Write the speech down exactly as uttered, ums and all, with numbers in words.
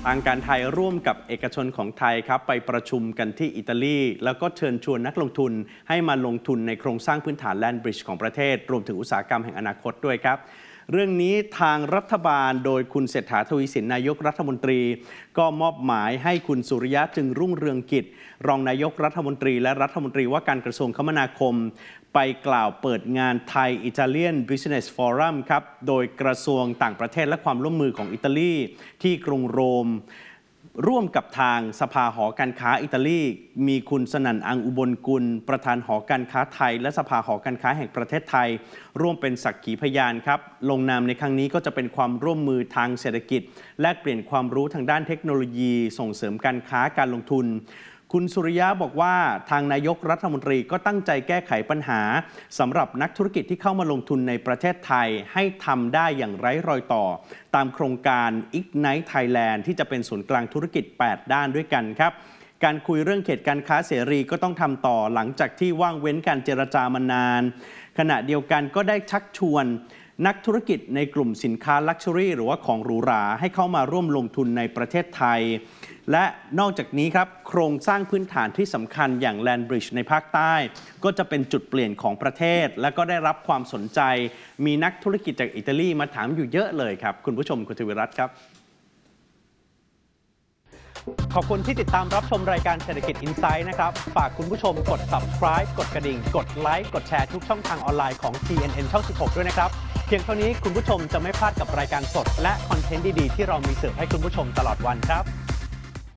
ทางการไทยร่วมกับเอกชนของไทยครับไปประชุมกันที่อิตาลีแล้วก็เชิญชวนนักลงทุนให้มาลงทุนในโครงสร้างพื้นฐานแลนด์บริดจ์ของประเทศรวมถึงอุตสาหกรรมแห่งอนาคตด้วยครับเรื่องนี้ทางรัฐบาลโดยคุณเศรษฐาทวีสินนายกรัฐมนตรีก็มอบหมายให้คุณสุริยะจึงรุ่งเรืองกิจรองนายกรัฐมนตรีและรัฐมนตรีว่าการกระทรวงคมนาคมไปกล่าวเปิดงานไทยอิตาเลียน Business Forum ครับโดยกระทรวงต่างประเทศและความร่วมมือของอิตาลีที่กรุงโรมร่วมกับทางสภาหอการค้าอิตาลีมีคุณสนั่นอังอุบลกุลประธานหอการค้าไทยและสภาหอการค้าแห่งประเทศไทยร่วมเป็นสักขีพยานครับลงนามในครั้งนี้ก็จะเป็นความร่วมมือทางเศรษฐกิจแลกเปลี่ยนความรู้ทางด้านเทคโนโลยีส่งเสริมการค้าการลงทุนคุณสุริยะบอกว่าทางนายกรัฐมนตรีก็ตั้งใจแก้ไขปัญหาสำหรับนักธุรกิจที่เข้ามาลงทุนในประเทศไทยให้ทำได้อย่างไร้รอยต่อตามโครงการ Ignite Thailand ที่จะเป็นศูนย์กลางธุรกิจแปดด้านด้วยกันครับการคุยเรื่องเขตการค้าเสรีก็ต้องทำต่อหลังจากที่ว่างเว้นการเจรจามานานขณะเดียวกันก็ได้ชักชวนนักธุรกิจในกลุ่มสินค้าลักชัวรี่หรือว่าของหรูหราให้เข้ามาร่วมลงทุนในประเทศไทยและนอกจากนี้ครับโครงสร้างพื้นฐานที่สำคัญอย่างแลนด์บริดจ์ในภาคใต้ก็จะเป็นจุดเปลี่ยนของประเทศและก็ได้รับความสนใจมีนักธุรกิจจากอิตาลีมาถามอยู่เยอะเลยครับคุณผู้ชมคุณทวีรัตน์ครับขอบคุณที่ติดตามรับชมรายการเศรษฐกิจอินไซด์นะครับฝากคุณผู้ชมกด ซับสไครบ์ กดกระดิ่งกดไลค์กดแชร์ทุกช่องทางออนไลน์ของ ซี เอ็น เอ็น ช่องสิบหกด้วยนะครับเพียงเท่านี้คุณผู้ชมจะไม่พลาดกับรายการสดและคอนเทนต์ดีๆที่เรามีเสิร์ฟให้คุณผู้ชมตลอดวันครับ